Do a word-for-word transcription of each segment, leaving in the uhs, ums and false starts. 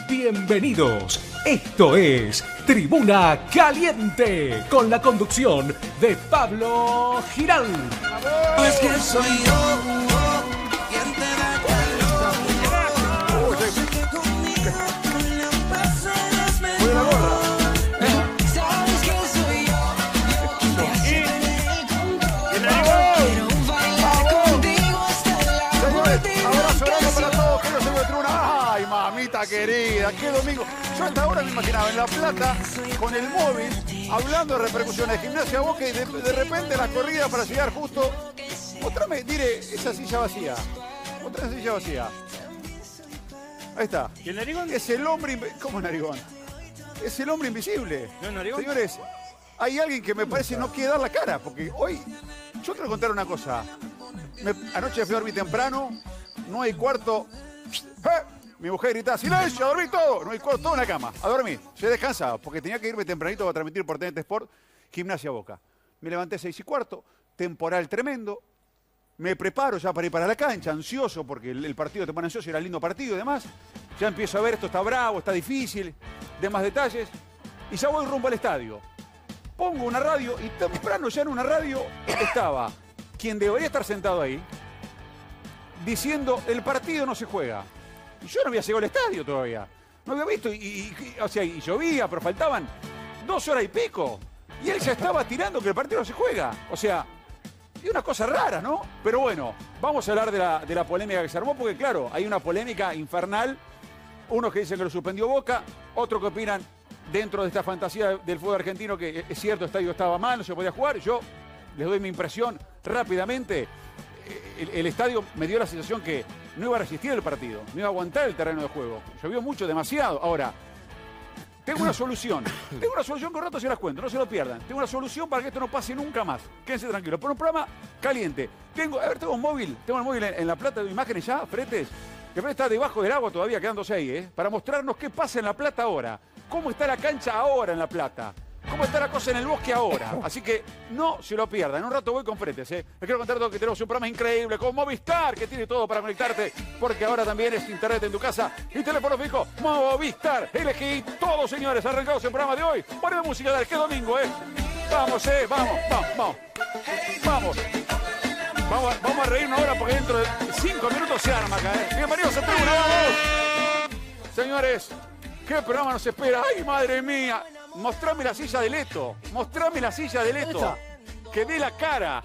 Bienvenidos. Esto es Tribuna Caliente con la conducción de Pablo Giral. Es que soy yo quien te da calor. Sé que conmigo la pasarás mejor. Sabes que soy yo, yo quien te hace tener el control. Quiero bailar contigo hasta la última Abrazo grande canción. para todos, queridos amigos de Tribuna. Ay, mamita querida, qué domingo. Yo hasta ahora me imaginaba en La Plata con el móvil hablando de repercusiones de Gimnasia Boca y de, de repente la corrida para llegar justo. Otra vez, mire, esa silla vacía. Otra silla vacía. Ahí está. ¿Y el narigón? Es el hombre... inv- ¿Cómo narigón? Es el hombre invisible. ¿No es narigón? Señores, hay alguien que me parece no quiere dar la cara, porque hoy... Yo quiero contar una cosa. Me- anoche fui a dormir temprano, no hay cuarto... ¡Eh! Mi mujer gritaba, ¡silencio! ¡A dormir todo! No hay cuarto, todo en la cama. A dormir. Se descansaba, porque tenía que irme tempranito para transmitir por T N T Sport Gimnasia Boca. Me levanté seis y cuarto, temporal tremendo. Me preparo ya para ir para la cancha, ansioso, porque el, el partido te pone ansioso, era el lindo partido y demás. Ya empiezo a ver, esto está bravo, está difícil, demás detalles. Y ya voy rumbo al estadio. Pongo una radio y temprano ya en una radio estaba quien debería estar sentado ahí diciendo, el partido no se juega. Y yo no había llegado al estadio todavía. No había visto, y, y- y- o sea, y llovía, pero faltaban dos horas y pico. Y él ya estaba tirando que el partido no se juega. O sea, y una cosa rara, ¿no? Pero bueno, vamos a hablar de la, de la polémica que se armó, porque claro, hay una polémica infernal. Unos que dicen que lo suspendió Boca, otros que opinan dentro de esta fantasía del fútbol argentino que es cierto, el estadio estaba mal, no se podía jugar. Yo les doy mi impresión rápidamente. El, el estadio me dio la sensación que no iba a resistir el partido, no iba a aguantar el terreno de juego. Llovió mucho, demasiado. Ahora, tengo una solución. Tengo una solución que un rato se las cuento, no se lo pierdan. Tengo una solución para que esto no pase nunca más. Quédense tranquilos. Por un programa caliente. Tengo, a ver, tengo un móvil. Tengo el móvil en, en La Plata de imágenes ya, fretes. Que está debajo del agua todavía quedándose ahí, ¿eh? Para mostrarnos qué pasa en La Plata ahora. Cómo está la cancha ahora en La Plata. Cómo está la cosa en el bosque ahora. Así que no se lo pierdan. En un rato voy con fretes, ¿eh? Les quiero contar todo que tenemos un programa increíble con Movistar, que tiene todo para conectarte, porque ahora también es internet en tu casa y teléfono fijo. Movistar, elegí todo, señores. Arrancamos el programa de hoy. Poneme música del que domingo, ¿eh? Vamos, ¿eh? Vamos, vamos, vamos. Vamos. Vamos, a- vamos a reírnos ahora porque dentro de cinco minutos se arma acá, ¿eh? Bienvenidos a Tribuna, vamos. Señores, ¿qué programa nos espera? ¡Ay, madre mía! Mostrame la silla de Leto. Mostrame la silla de Leto. Que dé la cara.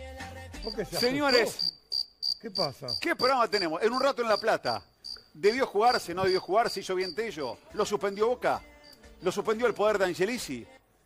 ¿Por qué se Señores, asustó? ¿Qué pasa? ¿qué programa tenemos? En un rato en La Plata. ¿Debió jugarse? ¿No debió jugarse? ¿Hizo bien Tello? ¿Lo suspendió Boca? ¿Lo suspendió el poder de Angelici?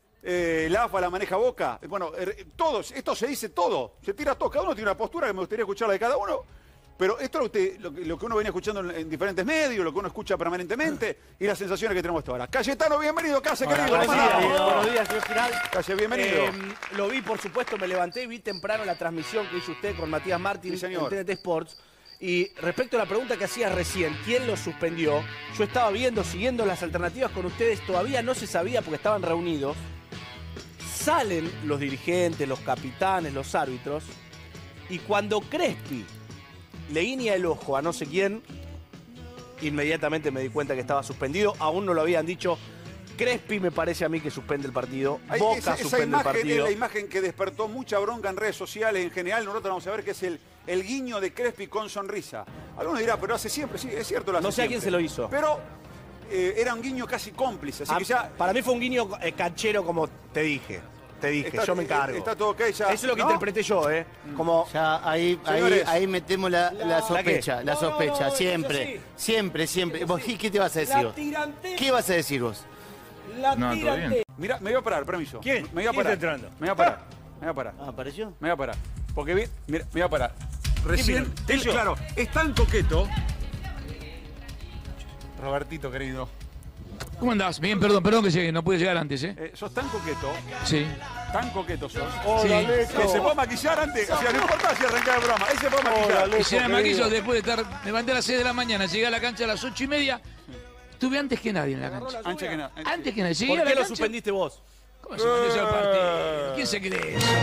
Eh, ¿La A F A la maneja Boca? Eh, Bueno, eh, todos, esto se dice todo. Se tira todo. Cada uno tiene una postura que me gustaría escucharla de cada uno. Pero esto es lo que, lo que- lo que uno venía escuchando en, en diferentes medios, lo que uno escucha permanentemente y las sensaciones que tenemos hasta ahora. Cayetano, bienvenido, Case, querido. Buenos ¿cómo días, andamos? buenos días, señor Giral. Calle, bienvenido. Eh, lo vi, por supuesto, me levanté, vi temprano la transmisión que hizo usted con Matías Martín Sí, señor. en T N T Sports. Y respecto a la pregunta que hacía recién, ¿quién lo suspendió? Yo estaba viendo, siguiendo las alternativas con ustedes, todavía no se sabía porque estaban reunidos. Salen los dirigentes, los capitanes, los árbitros, y cuando Crespi le guiña el ojo a no sé quién, inmediatamente me di cuenta que estaba suspendido. Aún no lo habían dicho. Crespi me parece a mí que suspende el partido. Hay- Boca esa, esa suspende el imagen es partido. la imagen que despertó mucha bronca en redes sociales en general. Nosotros vamos a ver que es el, el guiño de Crespi con sonrisa. Algunos dirán, pero hace siempre, sí, es cierto, lo hace No sé a quién siempre. se lo hizo. Pero eh, era un guiño casi cómplice, así Ah, que ya... Para mí fue un guiño eh, canchero, como te dije. Te dije, está- yo me encargo. Está todo ok ya. Eso es lo que ¿no? interpreté yo, ¿eh? Como Ya ahí, ahí, Señores. ahí metemos la, la sospecha, la No, no, sospecha, no, siempre, es así. siempre, siempre. ¿Vos qué, qué te vas a decir vos? ¿Qué vas a decir vos? la No, todo bien. Mirá, me voy a parar, permiso. ¿Quién? Me voy a ¿Quién parar. está entrando? Me voy a parar. Me voy a parar. Ah, ¿apareció? Me voy a parar. Porque vi, mira, me voy a parar. Recién, vino? él, ¿Tello? claro, es tan coqueto. Robertito, querido. ¿Cómo andás? Bien, perdón, perdón que llegué, no pude llegar antes, ¿eh? Eh, sos tan coqueto, Sí. tan coqueto sos. Sí. Que se puede maquillar antes. O sea, no importa si arranca el broma. Él se puede maquillar. Y si me maquillo después de estar, me levanté a las seis de la mañana, llegué a la cancha a las ocho y media, estuve antes que nadie en la cancha. Ancha que nada. Antes que nadie, llegué ¿Por a la qué lo cancha. suspendiste vos? ¿Cómo se suspendió el partido? ¿Quién se cree eso?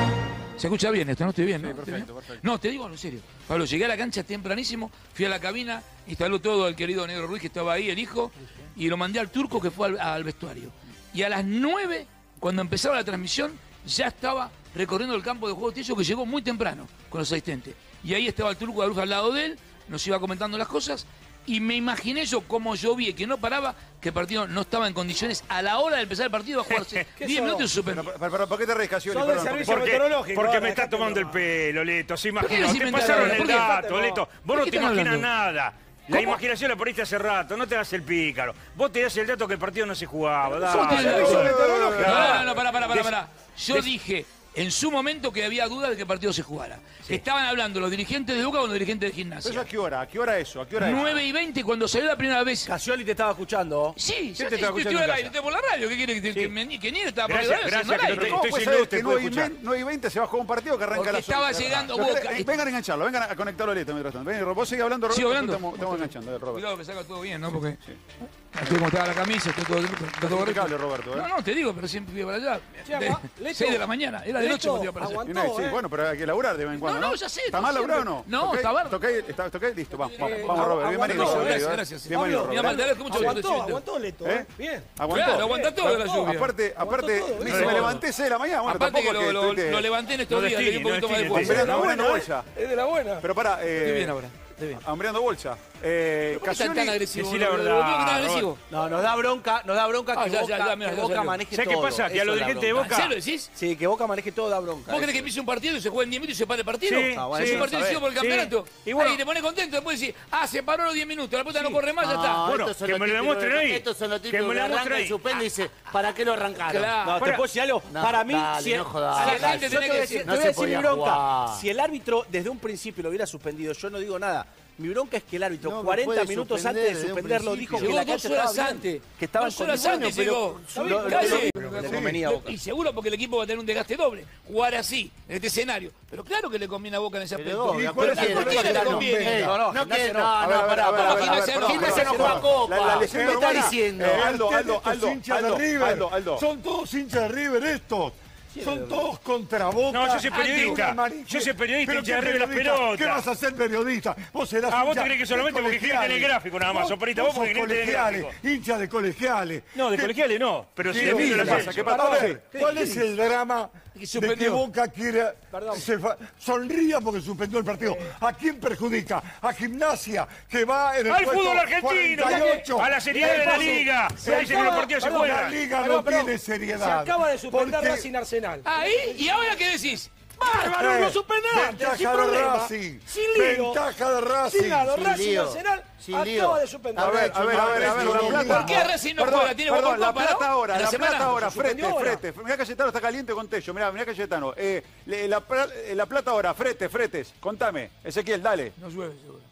Se escucha bien esto, ¿no? Estoy bien, ¿no? Sí, perfecto, ¿Estoy bien? perfecto. No, te digo algo en serio. Pablo, llegué a la cancha tempranísimo, fui a la cabina, instaló todo el querido Negro Ruiz que estaba ahí, el hijo, y lo mandé al turco que fue al, al vestuario. Y a las nueve, cuando empezaba la transmisión, ya estaba recorriendo el campo de juego Tiello, que llegó muy temprano con los asistentes. Y ahí estaba el turco de Aruja al lado de él, nos iba comentando las cosas, y me imaginé yo como yo vi que no paraba, que el partido no estaba en condiciones a la hora de empezar el partido a jugarse diez minutos y se suspendió. Pero, pero, pero, ¿por qué te reís, Casioli? Son del Perdón, servicio porque- Porque, meteorológico, porque ahora, me está dejate tomando el nomás. pelo, Leto. Se ¿Por qué imagina. no se Te inventa pasaron nada? el ¿Por qué? dato, No. Leto. Vos ¿De no qué te están imaginas hablando? nada. La imaginación la perdiste hace rato. No te das el pícaro. Vos te das el dato que el partido no se jugaba. Yo Dale. te- servicio meteorológico. No, no, no, pará, pará, pará, Des- pará. Yo des- dije en su momento que había dudas de que el partido se jugara. Que estaban hablando los dirigentes de Boca con los dirigentes de ¿Pero eso Gimnasia. a qué hora? ¿A qué hora eso? ¿A qué hora eso? nueve y veinte cuando salió la primera vez. Casioli te estaba escuchando. Sí, ¿Quién ya te te estaba estoy escuchando al en aire, casa? estoy por la radio. ¿Qué quiere que, que, Sí. me, que ni estaba por Gracias, el gracias, no al que no aire? te- ¿Cómo estoy puede sin ser luz, te que puedo nueve y escuchar. veinte nueve y veinte se va a jugar un partido que arranca Porque a las estaba once? llegando No, Boca. eh, Vengan a engancharlo, vengan a conectarlo a Leto mientras tanto. Ven, vos sigue hablando, Roberto. ¿Sigo hablando? Estamos, estamos enganchando, eh, Robert. Cuidado que salga todo bien, ¿no? Porque estoy como estaba la camisa, estoy todo, está todo correcto. impecable, Roberto, ¿eh? No, no, te digo, pero siempre iba para allá. Che, ama- Leto. seis de la mañana, era de noche Leto, cuando iba para allá. aguantá. Y no, sí, ¿eh? bueno, pero hay que laburar de vez en cuando, No, ¿no? no, ya sé, ¿Está todo mal laburado o no? siempre. No, ¿Toqué? está bárbaro. ¿Toqué? ¿Está- ¿Toqué? Listo, vamos, vamos, Eh, vamos, Robert. Bienvenido, aguantó, Robert. gracias, eh. gracias. Bienvenido, Pablo, Mi amor, te agradezco mucho Aguantó, por tu aguantó Leto, ¿Eh? ¿eh? Bien. Aguantó. Claro, aguanta todo de la lluvia. Aparte, aparte, todo, me, ¿viste? me levanté seis de la mañana, bueno, Aparte que tampoco lo, es lo, que estuviste- lo levanté en estos No días, le di un destine, poquito no más de destine, fuerza. Hombre, Es de la Hambriando buena, bolsa. ¿eh? Es de la buena. Pero pará, eh, Estoy bien ahora, estoy bien. hambriando bolsa. Eh, ¿Por qué están tan Casioli, agresivos? decí la boludo? verdad, ¿Por qué tan Robert. agresivos? No, nos da bronca, nos da bronca Ah, que ya, Boca, ya, ya, mira, que ya Boca salió. maneje ¿Sabes qué todo. pasa? Que a Eso los es la dirigentes de bronca. Boca- ¿En serio decís? Sí, que Boca maneje todo da bronca. ¿Vos querés eso. que empiece un partido y se juegue en diez minutos y se pare el partido? Sí, Ah, sí. es un partido decidido por el Sí. campeonato. Y bueno- Ahí te pone contento, después decís, ah, se paró los diez minutos, la pelota no corre más, ya No, está. Bueno, estos son que los me lo típicos demuestren de- ahí. Estos son los Que típicos me que lo arrancan demuestren y ahí. suspende y dice, ¿para qué lo arrancaron? Claro. No, ¿te Para- puedo decir algo? No, Para mí, dale, si, no jodas. si La el, gente yo te tiene voy a que decir, decir, te no voy a se decir mi podía bronca. jugar. Si el árbitro desde un principio lo hubiera suspendido, yo no digo nada. Mi bronca es que el árbitro, No, lo cuarenta puede minutos suspender antes de desde un suspenderlo, principio. dijo que Llegó la dos cancha horas estaba bien, antes. que estaba Dos horas condiciones, antes pero llegó. lo- lo- Casi. lo- le convenía a Boca. Y seguro porque el equipo va a tener un desgaste doble. Jugar así, en este escenario. Pero claro que le conviene a Boca en ese Pero aspecto. vos, ¿Y no cuál es el quiere, problema? no quiere, No, conviene. no, no, No quiere, Gimnasia no, no. A ver, no, a ver, pará, a ver, pará, a ver, pará. a ver, Gimnasia no. Gimnasia no pará, juega pará. Copa. La- la ¿Qué leyenda está urbana, diciendo? eh, Aldo, Ustedes, Aldo, estos Aldo, hinchas Aldo, de River. Aldo, Aldo. Son todos hinchas de River estos. Son todos contra Boca. No, yo soy periodista. Antiguo, Yo soy periodista, ¿Pero hincha qué de River las periodista? pelotas. ¿Qué vas a ser periodista? Vos serás Ah, vos hincha te crees que solamente de porque querés tener colegiales. gráfico nada más, Soperita, vos sos porque querés tener colegiales, gráfico. hincha de colegiales. No, de ¿Qué- colegiales no. Pero si ¿Qué le pido la dices? pasa, ¿Qué ¿qué pasa? A ver, ¿cuál es el drama Que de que suspendió. Boca quiere se fa- sonría porque suspendió el partido? ¿A quién perjudica? A Gimnasia, que va en el ¡Al puesto fútbol argentino! cuarenta y ocho. ¡A la seriedad de la liga! Se dice que los partidos se La juegan. liga Perdón, no perdón. tiene seriedad. Se acaba de suspender Porque- Racing Arsenal. Ahí, ¿y ahora qué decís? ¡Bárbaro! Eh, ¡Lo suspenderán! Sin Ventaja de problema. Racing. Sin lío. Ventaja de Racing. Sin nada. Sin Racing lío. Arsenal Sin lío. acaba de suspender. A ver, a ver, a ver, a ver, La Plata. ¿Por qué Racing no Perdón, juega? ¿Tiene perdón, Boca La Copa, Plata no? ahora, En la La semana. Plata ahora, Se suspendió frete, ahora. frete. Mirá Cayetano está caliente con Tello, mirá, mirá Cayetano. Eh, le- la, Pra- eh, La Plata ahora, frete, fretes. Contame, Ezequiel, dale. No llueve, seguro.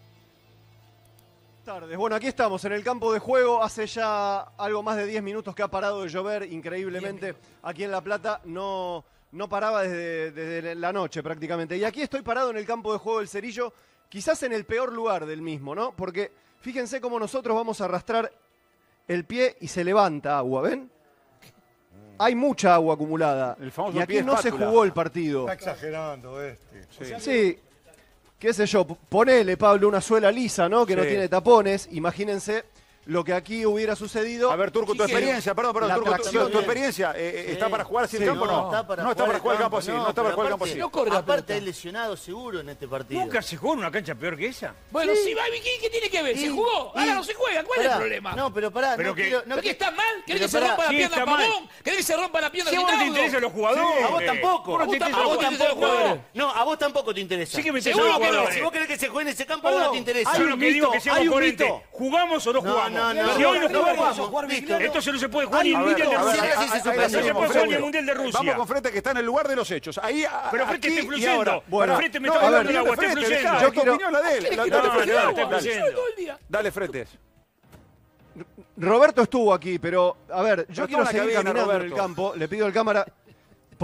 Tardes. Bueno, aquí estamos en el campo de juego. Hace ya algo más de diez minutos que ha parado de llover increíblemente. Aquí en La Plata no, no paraba desde, desde la noche prácticamente. Y aquí estoy parado en el campo de juego del Cerillo, quizás en el peor lugar del mismo, ¿no? Porque fíjense cómo nosotros vamos a arrastrar el pie y se levanta agua, ¿ven? Hay mucha agua acumulada. El famoso Y aquí pie no se espátula. jugó el partido. Está exagerando este. Sí, qué sé yo, p- ponele, Pablo, una suela lisa, ¿no? Que no Sí. tiene tapones. Imagínense lo que aquí hubiera sucedido. A ver, Turco, tu Sí, que experiencia, perdón, perdón, la Turco, tu, tracción tu de- experiencia, eh, eh, ¿está Sí. para jugar así el Sí, campo o no? No está para no está para jugar el campo así, no, está para pero jugar el campo aparte- así. No corre la Aparte pelota. hay lesionado seguro en este partido. ¿Nunca se jugó en una cancha peor que esa? Bueno, sí, Babi, ¿qué, qué tiene que ver? ¿Se Y- jugó? y- Ahora no se juega. ¿Cuál es el Pará, problema? No, pero pará, Pero no que- quiero... No ¿Pero qué qui- está mal? ¿Querés Pero que se pará, rompa la sí, pierna está a mal. Pavón? ¿Querés que se rompa la pierna Si a vos no te Rinaldo? interesan los jugadores. A vos tampoco. Vos no te A vos interesan A vos los tampoco. tampoco. jugadores. No, a vos tampoco te interesa. Sí que me interesa Seguro los que no. jugadores. Si vos querés que se juegue en ese campo, a vos no te interesa. Yo lo que digo es que hay seamos un coherentes. mito. ¿Jugamos o no No, jugamos? no, no. Si hoy no No jugamos, jugamos. jugar Listo. Vigliano. entonces no se puede jugar Hay ni un el Mundial de mito. Rusia. Sí, sí, sí, ahí- sí, ahí sí, la sí, No se tenemos, puede jugar ni Frete. el Mundial de Rusia. Vamos con Frete que está en el lugar de los hechos. Ahí, a- Pero Frete aquí está y influyendo. ahora. Bueno, Frete me No, está a ver, hablando el agua, está Frete, influyendo. dejá, Yo tu quiero- opinión la de él. ¿Querés La- que dale, no no, Frete, no, dale. está Dale. influyendo. Todo el día. Dale, Fretes. Roberto estuvo aquí, pero a ver, yo Pero quiero toma la seguir cabina, caminando en el Roberto. campo. Le pido al cámara.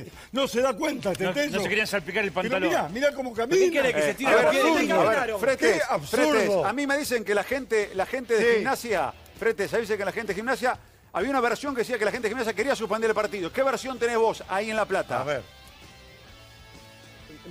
pantalones. No se da cuenta, este No, teso. no se querían salpicar el Pero pantalón. mirá, mirá cómo camina. ¿Qué quiere que se tire A ver, los pies? a ver, absurdo. Fretes, Qué absurdo. Fretes, a mí me dicen que la gente, la gente de Sí. gimnasia, Fretes, a mí me dicen que la gente de gimnasia, había una versión que decía que la gente de gimnasia quería suspender el partido. ¿Qué versión tenés vos ahí en La Plata? A ver.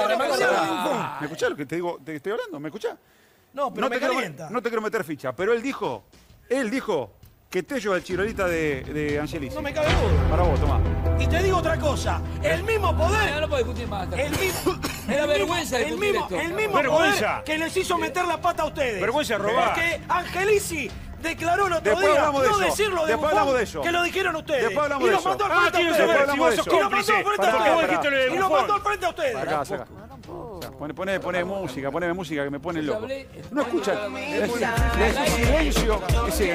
se remanga. Ah, ¿Me escuchás lo que te digo? Te estoy hablando, ¿me escuchás? No, pero no me te quiero, calienta. no te quiero meter ficha, pero él dijo, él dijo que Tello es el chirolita de, de Angelici. No me cabe duda. Para vos, tomá. Y te digo otra cosa, el mismo poder... No, no puedo discutir más. El mismo... Me da vergüenza el discutir mismo, esto. el mismo Vergüenza. poder que les hizo meter la pata a ustedes. Vergüenza robar. Porque Angelici declaró el otro Después día hablamos de no eso. decirlo de Después Buffon, hablamos de eso. que lo dijeron ustedes. Después hablamos y de lo eso. mandó al Ah, frente a quiero ustedes. saber si vos sos Y lo mandó cómplice. al frente a Pará, Porque vos ustedes. dijiste lo de Y lo Buffon. mandó al frente a ustedes. Acá, acá. Pone, pone, pone música, poneme música que me pone loco. No escucha. hablé. Le decís silencio y sigue.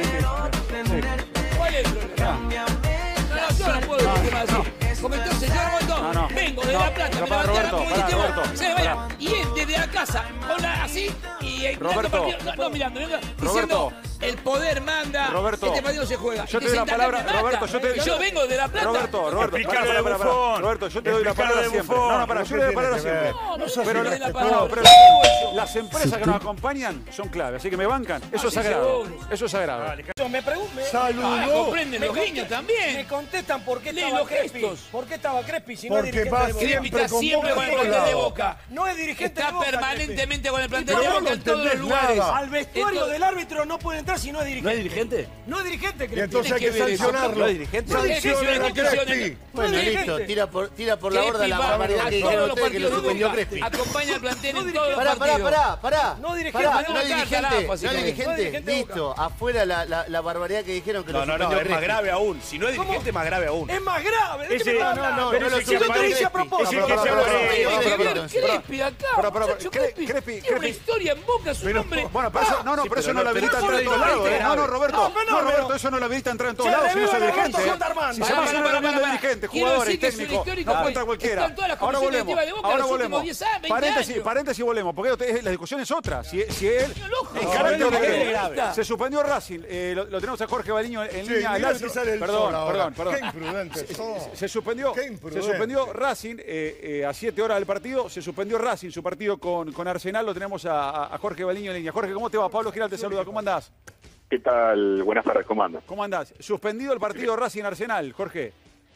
¿Cuál es el problema? No, no, yo no puedo decir más así. Comentó el señor Montón, No, no. vengo de No, La Plata, pero me para, levanté a las Roberto, nueve y para, te voy. Roberto, Se vaya. para. Y él desde la casa, con la, así, y eh, mirando Roberto. partido, no, no mirando, mirando, Roberto. diciendo, el poder manda, Roberto. este partido se juega. Yo Y te doy la sentás palabra, que me mata. Roberto, yo te Y yo vengo de La Plata. Roberto, Roberto, Explicalo para, de para, para, Buffon. Roberto, yo te doy la Explicalo palabra de siempre. Buffon. No, no, para, yo te doy la palabra siempre. No, no, Pero, no, la- la palabra. no, pero ¿Qué digo eso? las empresas que nos acompañan son clave, así que me bancan. Eso es sí, sagrado. seguro. Eso es sagrado. Yo me pregunto. Ah, comprenden Me los conte- guiños también. Me contestan por qué Lee estaba los Crespi. gestos. ¿Por qué estaba Crespi si no Porque es dirigente va de Boca? Crespi siempre está con siempre con el Boca a todos plantel de lados. Boca. No es dirigente Está de Boca, permanentemente con el plantel Pero de no Boca en todos los entendés lugares. nada. Al vestuario Esto- del árbitro no puede entrar si no es dirigente. ¿No es dirigente? No es dirigente, Y Crespi. entonces hay Tiene que que ver eso. sancionarlo. No es dirigente. Sancionen a Crespi. Bueno, No es listo, dirigente. tira por, tira por la Crespi borda la va barbaridad a que todos dijeron los ustedes que lo partidos de suspendió Boca. Crespi. Acompaña al plantel No en dirigente. todos los Pará, pará, partidos. pará, pará. No dirigente, Pará, no no es Boca, dirigente, carajo, no es básicamente. dirigente. No es dirigente de Boca. Listo, afuera la, la, la barbaridad que dijeron que No, lo no, no, suspendió es más Crespi. grave aún. Si no es dirigente, es más grave aún. Es más grave. ¿De Ese- qué me no, hablas? no, no, Pero no lo ese que suspendió aparece- Crespi. a propósito. ese que Pero, se pero, aparece- pero, Tiene que pero, ver pero, Crespi acá, pero, pero, muchacho, Cre- Crespi Crespi, tiene una Crespi. historia en Boca, su nombre. Bueno, pero eso, no, no, Sí, pero eso pero no lo no, pero habilita a no entrar en todos es lados. ¿eh? grave. No, no, Roberto, No, no, pero no, Roberto, pero- eso no lo habilita a entrar en todos Se lados. Si no es revive dirigente. Roberto ¿eh? Santa Armando. Si se Pará, va a hacer pará, una reunión de pará, pará. dirigentes, Quiero jugadores y decir que es una técnicos, histórica, no porque cuenta cualquiera. están todas las Ahora comisiones volvemos, directivas de Boca ahora los últimos volvemos. diez años, veinte Paréntesis, años. paréntesis y volvemos, porque es- la discusión es otra. Si, si él... loco. en No, carácter no, de- no, no, no, no. se suspendió Racing, eh, lo, lo tenemos a Jorge Baliño en Sí, línea al mirá árbitro. que sale el Perdón, sol ahora. perdón, perdón. Qué imprudente sos. Se suspendió, Qué se imprudente. suspendió Racing eh, eh, a siete horas del partido. Se suspendió Racing, su partido con, con Arsenal. Lo tenemos a, a- a Jorge Baliño en línea. Jorge, ¿cómo te va? Pablo Giral te saluda. ¿Cómo andás? ¿Qué tal? Buenas tardes, ¿cómo andas? ¿Cómo andás? Suspendido el partido Racing-Arsenal, Jorge.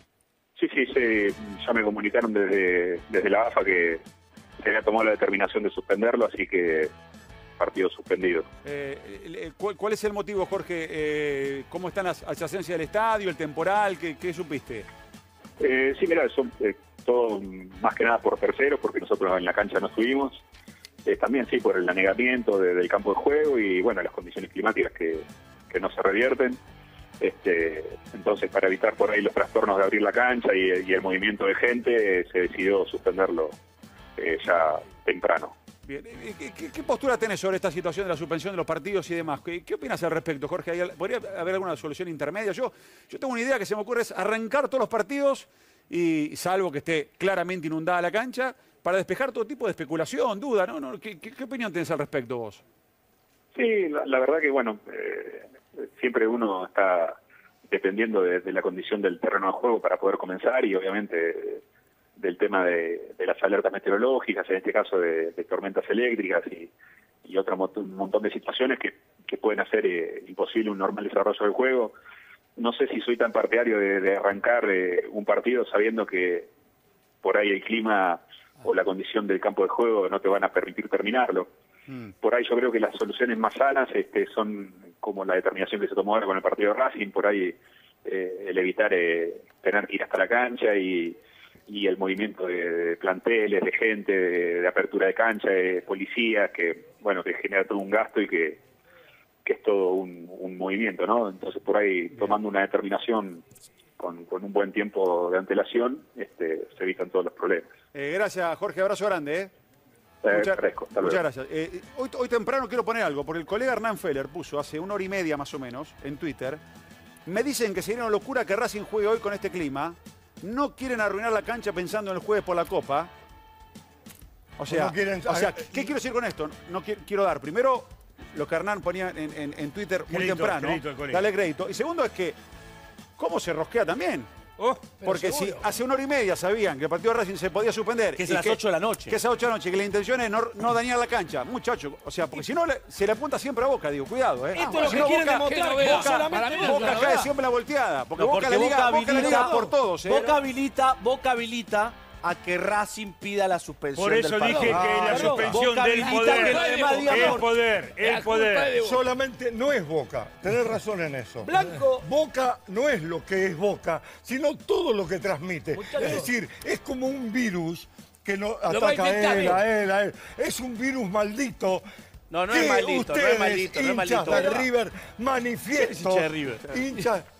Sí, sí, se- ya me comunicaron desde, desde la A F A que se había tomado la determinación de suspenderlo, así que partido suspendido. Eh, eh, ¿cuál, cuál es el motivo, Jorge? Eh, ¿Cómo están las adyacencias del estadio, el temporal? ¿Qué, qué supiste? Eh, sí, mira, son eh, todo más que nada por terceros, porque nosotros en la cancha no estuvimos. Eh, también sí, por el anegamiento de- del campo de juego y bueno, las condiciones climáticas que, que no se revierten. Este, entonces, para evitar por ahí los trastornos de abrir la cancha y, y el movimiento de gente, eh, se decidió suspenderlo eh, ya temprano. Bien. Eh, ¿Qué, qué- qué postura tenés sobre esta situación de la suspensión de los partidos y demás? ¿Qué, qué opinas al respecto, Jorge? ¿Hay al- ¿Podría haber alguna solución intermedia? Yo, yo tengo una idea que se me ocurre, es arrancar todos los partidos, y salvo que esté claramente inundada la cancha, para despejar todo tipo de especulación, duda, ¿no? ¿No? ¿Qué, qué, qué opinión tenés al respecto vos? Sí, la, la verdad que bueno, eh, siempre uno está dependiendo de, de la condición del terreno de juego para poder comenzar y obviamente eh, del tema de, de las alertas meteorológicas, en este caso de, de tormentas eléctricas y, y otro mot- un montón de situaciones que, que pueden hacer eh, imposible un normal desarrollo del juego. No sé si soy tan partidario de, de arrancar eh, un partido sabiendo que por ahí el clima o la condición del campo de juego no te van a permitir terminarlo. Por ahí yo creo que las soluciones más sanas este, son como la determinación que se tomó ahora con el partido de Racing, por ahí eh, el evitar eh, tener que ir hasta la cancha y, y el movimiento de, de planteles, de gente, de, de apertura de cancha, de policías, que bueno, que genera todo un gasto y que, que es todo un, un movimiento, ¿no? Entonces por ahí tomando una determinación con, con un buen tiempo de antelación, este, se evitan todos los problemas. Eh, gracias, Jorge. Abrazo grande, ¿eh? Eh, Muchas, fresco, hasta muchas luego. gracias. Eh, hoy, hoy temprano quiero poner algo, porque el colega Hernán Feller puso hace una hora y media más o menos en Twitter. Me dicen que sería una locura que Racing juegue hoy con este clima. No quieren arruinar la cancha pensando en el jueves por la Copa. O sea, No quieren- o sea, ¿qué quiero decir con esto? No qui- quiero dar, primero, lo que Hernán ponía en, en- en Twitter muy Crédito, temprano. crédito al colega. Dale crédito. Y segundo es que, ¿cómo se rosquea también? Oh, Porque si hace una hora y media sabían que el partido de Racing se podía suspender. Que es y a las ocho de la noche. Que es a las ocho de la noche, que la intención es no, no dañar la cancha. Muchacho, o sea, porque si no le- se le apunta siempre a Boca, digo, cuidado, ¿eh? Esto es lo Si que no, quieren Boca- demostrar, que que no no vea. solamente Para mí no es Boca una cae novedad. siempre la volteada. Porque, No, Boca, porque la liga, Boca Boca la liga habilita- por todos, ¿eh? Boca habilita, Boca habilita a que Racing pida la suspensión por eso del dije que partido. la Claro. suspensión Boca del habilita poder, que los demás digan el por- poder, La el culpa poder. de Boca. Solamente no es Boca, tenés razón en eso. Blanco. Boca no es lo que es Boca, sino todo lo que transmite. Es decir, es como un virus que no va a ataca a inventar él, él. a él, a él. Es un virus maldito. No, no que es maldito, no es ustedes, maldito, no es hinchas maldito. de River, manifiesto. hincha de River? Hinchas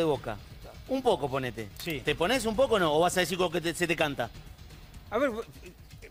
de Boca. Un poco ponete. Sí. ¿Te pones un poco o no? ¿O vas a decir lo que te- se te canta? A ver,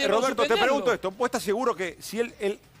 Roberto, te suspenderlo. pregunto esto. ¿Vos estás seguro que si él, él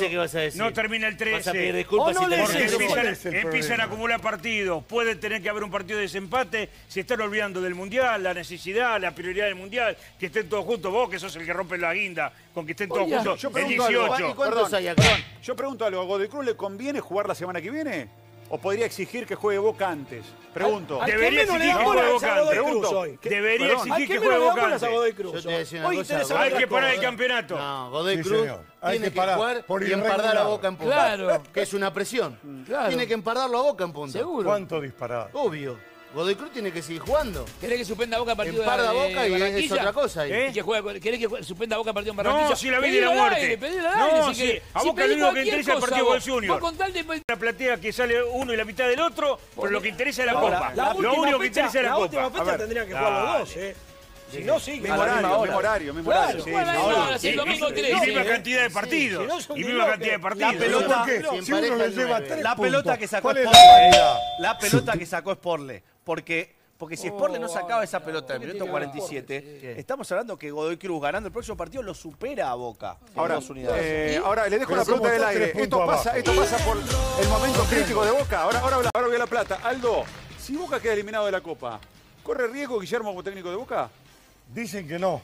sé qué vas a decir. No termina el trece. Vas a pedir disculpas O no si le termina el empiezan, trece. es el empiezan problema. a acumular partidos. Puede tener que haber un partido de desempate. Se están olvidando del Mundial, la necesidad, la prioridad del Mundial. Que estén todos juntos. Vos, que sos el que rompe la guinda, con que estén todos Oye, juntos yo el pregunto algo. dieciocho. ¿Y cuántos Perdón, hay acá? perdón, yo pregunto algo. ¿A Godoy Cruz le conviene jugar la semana que viene? ¿O podría exigir que juegue Boca antes? Pregunto. ¿A qué Debería menos le exigir da que bola juegue a Boca Godoy antes. Cruz Pregunto. hoy? ¿Qué- Debería perdón, exigir ¿a que qué juegue menos le da Boca bola a antes. Godoy Yo Cruz te voy a decir hoy? una Hoy cosa, interesa Godoy- Hay otra que parar el cosa. campeonato. No, Godoy Sí, Cruz señor. Hay tiene que que, parar jugar por y empardar a irregular. Boca en punta. Claro. Que es una presión. Claro. Tiene que empardarlo a Boca en punta. Seguro. ¿Cuánto disparado? Obvio. Godoy Cruz tiene que seguir jugando. ¿Querés que suspenda Boca el partido Emparda de Boca y es Barranquilla? otra cosa ahí. ¿Eh? ¿Y que juegue- ¿Querés que juegue- suspenda Boca el partido en Barranquilla? No, si la vida y la Pedilo al muerte. aire, pedilo al No, aire, sí, querés. a Si Boca pedís lo único que cualquier interesa es el cosa, partido vos- Gold Junior. vos con tal de- La platea que sale uno y la mitad del otro, pero lo que interesa es la Ahora, Copa. la Lo última único que fecha- interesa es la la Copa. última A fecha ver, tendrían que jugar los dale. dos, ¿eh? Si no, sí. Mismo a la misma horario, hora. mismo horario, mismo Claro, horario. Sí, bueno, sí, ahora, sí. ahora sí, el domingo Y trece. misma ¿eh? cantidad de Sí, partidos. si no son Y ni misma locos. cantidad de La partidos. pelota- ¿Por qué? Si Si uno empareja le el lleva nueve. tres La pelota puntos, que sacó ¿cuál es la Sporle, realidad? la pelota que sacó Sporle, porque, porque si Sporle no sacaba esa pelota en el minuto tiene cuarenta y siete, estamos hablando que Godoy Cruz ganando el próximo partido lo supera a Boca en Ahora, dos unidades. eh, ahora le dejo Pero una pregunta somos del tres aire. puntos Esto pasa, abajo. esto pasa por el momento crítico de Boca. Ahora, ahora, habla- ahora voy a La Plata. Aldo, si Boca queda eliminado de la Copa, ¿corre riesgo Guillermo como técnico de Boca? Dicen que no,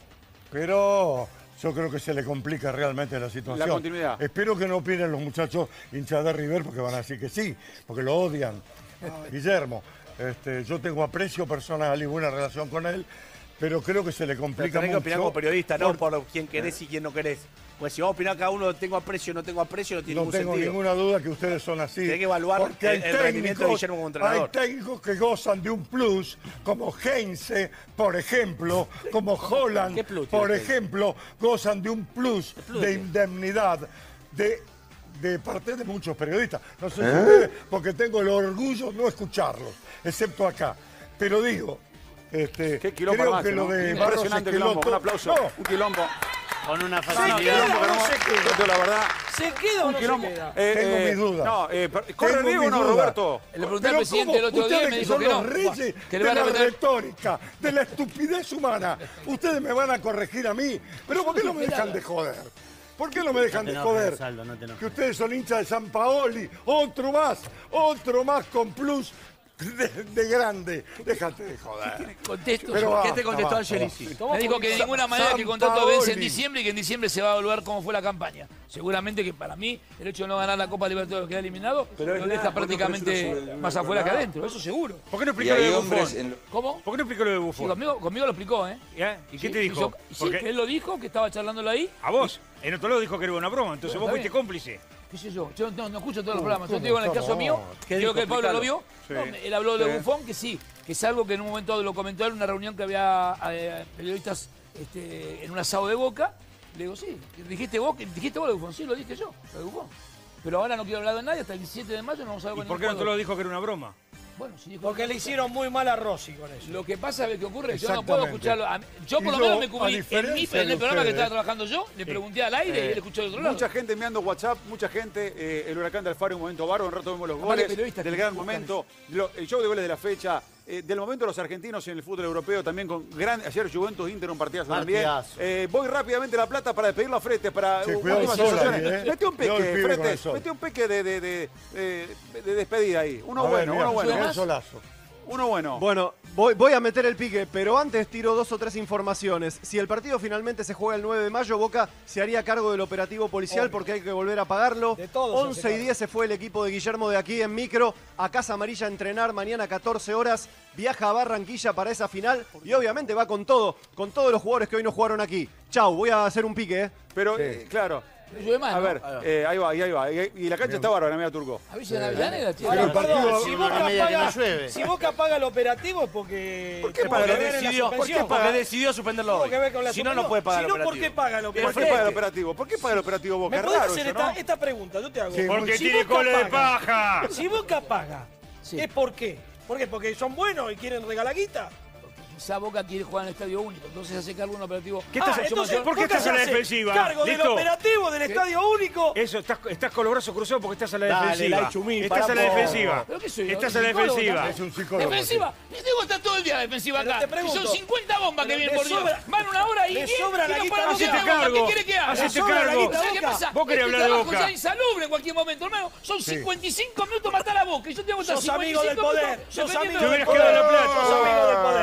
pero yo creo que se le complica realmente la situación. La continuidad. Espero que no opinen los muchachos hinchas de River porque van a decir que sí, porque lo odian. Guillermo, este, yo tengo aprecio personal y buena relación con él, pero creo que se le Pero complica tenés que mucho. opinar como periodista, no por- por quién querés y quién no querés. Pues si vamos a opinar cada uno, tengo aprecio, no tengo aprecio, no tiene No ningún tengo sentido. ninguna duda que ustedes son así. Tiene que evaluar Porque hay el- el rendimiento de técnicos- Guillermo como entrenador. Hay técnicos que gozan de un plus, como Heinze, por ejemplo, como Holland, ¿Qué plus tiene por Heinze? ejemplo, gozan de un plus plus de de qué? indemnidad de, de parte de muchos periodistas. No sé si ustedes, porque tengo el orgullo de no escucharlos, excepto acá. Pero digo, este, Qué quilombo creo armaste, que lo ¿no? de Barros Impresionante Esqueloto- quilombo. Un aplauso. No, Un quilombo. Con una Un facilidad. quilombo que no no- se queda. yo te digo la verdad. ¿Se queda o Un no se quilombo. queda? Eh, Tengo eh, mis dudas. No, eh, per- ¿corre Tengo riesgo o mis no, dudas. Roberto? Le pregunté al Pero presidente ¿cómo? el otro día y Ustedes me que dijo son que no. los reyes Que le de van a la meter- retórica, de la estupidez humana. Ustedes me van a corregir a mí. Pero ¿por qué no me dejan de joder? ¿Por qué no me dejan No te de enojes, joder? Saldo, no te enojes. Que ustedes son hinchas de San Paoli. Otro más, otro más con plus de, de grande. Déjate de joder. Contesto Pero yo. basta, ¿Qué te contestó basta, Angelici? Me dijo que de ninguna manera que el contrato Sampaoli. vence en diciembre y que en diciembre se va a evaluar cómo fue la campaña. Seguramente que para mí el hecho de no ganar la Copa Libertadores queda eliminado lo deja prácticamente más afuera que adentro, eso seguro. ¿Por qué no explicó lo de Buffon? ¿Cómo? ¿Por qué no explicó lo de Sí, Buffon? conmigo, conmigo lo explicó, ¿eh? ¿Ya? ¿Y qué Sí, te y dijo? yo- sí, Porque que él lo dijo, que estaba charlándolo ahí. a vos, en otro lado dijo que era una broma, entonces Bueno, vos está fuiste bien. cómplice. ¿Qué sé yo? Yo no, no escucho todos los Uh, programas. Yo ¿cómo te digo en el estamos? caso mío, ¿Qué creo dijo? que Pablo lo Explicalo. vio. Sí. No, él habló de Sí. Buffon, que sí, que es algo que en un momento lo comentó en una reunión que había eh, periodistas este, en un asado de Boca. Le digo, sí, dijiste vos, dijiste vos lo de Buffon, sí, lo dije yo, lo de Buffon. Pero ahora no quiero hablar de nadie, hasta el diecisiete de mayo no vamos a hablar ¿Y con por qué no ningún te lo jugador. dijo que era una broma? Bueno, sí dijo Porque otra le cosa. hicieron muy mal a Rossi con eso. Lo que pasa es que ocurre que yo no puedo Exactamente. escucharlo. A mí- yo Y por lo yo, menos me a cubrí en, mi, diferencia en de el programa que ustedes, estaba trabajando yo, le pregunté al aire y él escuchó del otro lado. Mucha gente enviando WhatsApp, mucha gente, eh, el huracán de Alfaro, un momento bárbaro, un rato vemos los Aparte, goles, periodistas del que gran buscan momento, lo- el show de goles de la fecha, eh, del momento de los argentinos en el fútbol europeo, también con gran, ayer Juventus Inter, un partidazo también. Partidazo. Eh, voy rápidamente a La Plata para despedirlo a Fretes, para Sí, uh, cuidado últimas el sol sensaciones. ahí, ¿eh? Mete un Cuidado el peque, pibe con el Fretes, sol. mete un peque de, de, de, de- de despedida ahí. Uno A ver, bueno, mirá, uno bueno, mirá el solazo. uno bueno. Bueno, voy, voy a meter el pique, pero antes tiro dos o tres informaciones. Si el partido finalmente se juega el nueve de mayo, Boca se haría cargo del operativo policial Obvio. porque hay que volver a pagarlo. De todo se hace once y cargo. diez se fue el equipo de Guillermo de aquí en micro a Casa Amarilla a entrenar mañana catorce horas. Viaja a Barranquilla para esa final y obviamente va con todo, con todos los jugadores que hoy no jugaron aquí. Chau, voy a hacer un pique, ¿eh? Pero, eh, claro, No llueve más, a ¿no? ver, eh, ahí va, ahí va. Y, y la cancha está bárbara, mira Turco. Avisen a Avellaneda, che. Ahora, el partido- perdón, si Una hora y Boca, media que paga, no llueve. si Boca paga el operativo es porque... ¿Por qué tuvo paga que el ver en la Decidió, ¿por qué suspensión. Porque decidió suspenderlo Tuvo hoy. que ver con la Si no, no suspensión. puede pagar Si el no, operativo. ¿por qué paga el ¿Por operativo? qué paga el operativo? ¿Por qué paga el operativo Boca? ¿Me Es podés raro hacer eso, esta, ¿no? esta pregunta? Yo te hago. Sí, Porque Si tiene Boca cola de paga- paja. Si Boca paga, Sí. ¿es por qué? ¿Por qué? ¿Porque son buenos y quieren regalar guita? Quizá Boca quiere jugar en el estadio único, entonces hace cargo de un operativo. ¿Qué estás- Ah, entonces, ¿por qué Boca estás a la se hace defensiva? Cargo del ¿Listo? operativo del estadio único. Eso, estás, estás con los brazos cruzados porque estás a la Dale, defensiva. Lai Chumí, estás pará a la un poco. defensiva. ¿Pero qué soy yo? Estás a la ¿Psicólogo defensiva. también? Es un psicólogo. Defensiva. Yo tengo que estar todo el día defensiva Pero acá. te pregunto, Y son cincuenta bombas que pero vienen le por día. sobra- Van una hora y le diez sobra y la no guita paran a de Boca. tirar bomba. cargo. ¿Qué quiere que haga? Hacete Le sobra la cargo. guita a ¿Sabes qué Boca. pasa? Vos querés Este hablar de trabajo Boca. ya insalubre en cualquier momento, hermano. Son cincuenta y cinco minutos para estar a Boca. Y yo tengo que estar Sos cincuenta y amigo del cinco poder. minutos Sos defendiendo amigo Te del hubieras quedado en La poder. Plata. Sos amigo del Sí, poder. amigo del poder.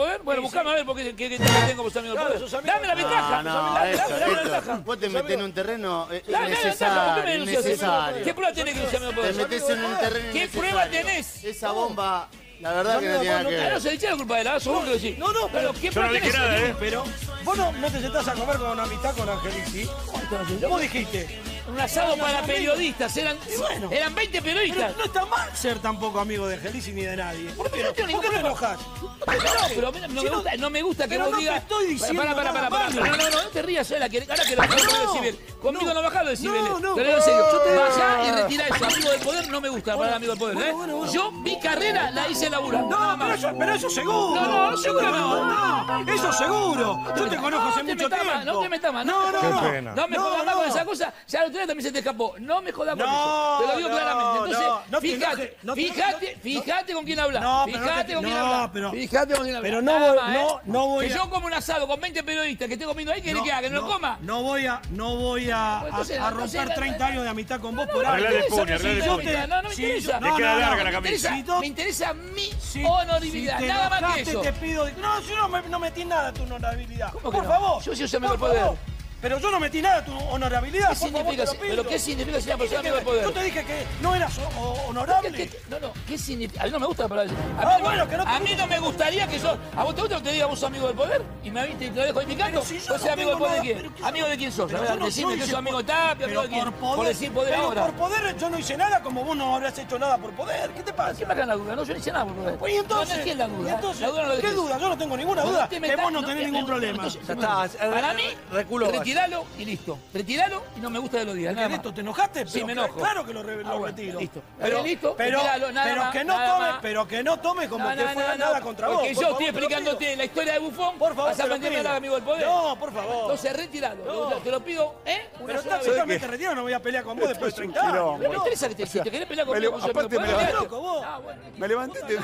poder? Bueno, Sí, buscame sí. a ver porque qué, qué, qué tengo por amigo del Claro, poder. sos amigo Dame la del ventaja. No, no, dame, esto, dame la esto. ventaja. Vos te metés en un terreno eh, Dame la ventaja, ¿por qué me innecesario, denuncias eso? innecesario. ¿Qué prueba tenés que yo amigo del Te poder? metés en un terreno ¿Qué innecesario. prueba tenés? Esa bomba, la verdad que no tiene nada que Ah, no ver. se le echa la culpa de la seguro que lo decís. No, no, pero ¿qué Yo no prueba dije tenés? nada, ¿eh? Pero vos no, no te sentás a comer con amistad con Angelici. ¿Cómo dijiste? Un asado para periodistas, eran, bueno. eran veinte Pero periodistas. no está mal ser tampoco amigo de Angelici ni de nadie. ¿Por qué, no tengo ningún ¿Por qué te problema. enojas? No, pero mira, no, Si me no- gusta, no me gusta que pero vos no te digas. estoy diciendo Para, para, para, nada para, malo. No, no, no, no te rías, sola, que ahora que lo bajalo de No, decibeles. Conmigo no, no. bajalo de decibeles. No, no. Te lo digo en serio. Yo te- Vaya y retira eso. Amigo del poder no me gusta para amigo del poder, ¿eh? bueno, bueno, bueno. Yo, mi carrera la hice laburando. No, nada pero más. eso, pero eso seguro. No, no, seguro no. no. Eso seguro. Yo te conozco hace No te mucho metas más, tiempo. No te metas más. No, no, Qué no. pena. No me No, jodas más no. con esa cosa. Ya la otra vez también se te escapó. No me jodas con No, eso. Te lo digo no, claramente. Entonces, no, no te fíjate, enojes, no te- fíjate, no- fíjate con quién hablas. No, pero no Fíjate te- con quién no, hablas. pero- Fíjate con quién hablas. pero no Nada voy- más, ¿eh? no- no voy Que a- yo como un asado con veinte periodistas que esté comiendo ahí, ¿querés que haga? ¿Que no, lo coma? No voy a, no voy a, Pues entonces, a- a entonces, romper la- treinta años de amistad con vos por No, algo. Arreglale el me puño, interesa, arreglale el no, puño. no, no, no me Sí, interesa. no, Le queda no, larga no, la Me interesa, camisa. Si me interesa mi Si- honorabilidad, si te nada más que enojaste, eso. te pido... No, si no, me, no metí nada de tu honorabilidad. ¿Cómo que Por no? favor. Yo sí soy amigo por del poder. favor. Pero yo no metí nada de tu honorabilidad. ¿Qué por favor, significa, te lo ser- pido. pero qué significa ser una persona ¿Qué- amigo del poder? Yo te dije que no eras o- o- honorable. ¿Qué- qué- no, no, ¿qué significa? A mí no me gusta la palabra. A mí, Ah, no, bueno, que no te a mí gusta. no me gustaría que yo. ¿A vos te gusta que te diga vos sos amigo del poder? Y me viste y te lo dejo ahí picando. Pero si yo ¿Vos sos no amigo del tengo poder de nada, quién? pero que- ¿Amigo de quién sos? Pero A ver, yo no decime soy que ese sos amigo de po- Tapia, pero amigo de quién. por poder, Por decir poder pero ahora. por poder yo no hice nada como vos no habrás hecho nada por poder. ¿Qué te pasa? ¿Qué me hagan la duda? No, yo no hice nada por poder. Pues, ¿y entonces? No, no, ¿qué es la duda? ¿Y entonces? La duda no lo ¿Qué dejé. duda? Yo no tengo ninguna No duda. te Que metas- vos no no tenés te- ningún no, problema. entonces, Ya está, Para mí, reculó. retiralo y listo. Retiralo y no me gusta que lo digas. ¿Qué nada listo? más. ¿Te enojaste? Sí, Pero me que- enojo. Claro que lo, re- Ah, lo bueno, retiro. listo. Pero, Eh, listo, pero, retiralo, nada pero más, que no nada tome, más. pero que no tome como No, que no, fuera no, no, nada contra vos. porque por yo favor, estoy te lo pido. explicándote la historia de Bufón. Por favor, vas a te lo mantener pido. al amigo del poder. No, por favor. Entonces retíralo. No. Te lo pido, ¿eh? Una Pero sola está vez. totalmente retirado, no voy a pelear con vos después de es un treinta años. quilombo. No me interesa que te, si te querés pelear Me conmigo, le- con amigo del aparte me poder, levanté- peleate. loco, vos. Ah, bueno. Me levanté y te...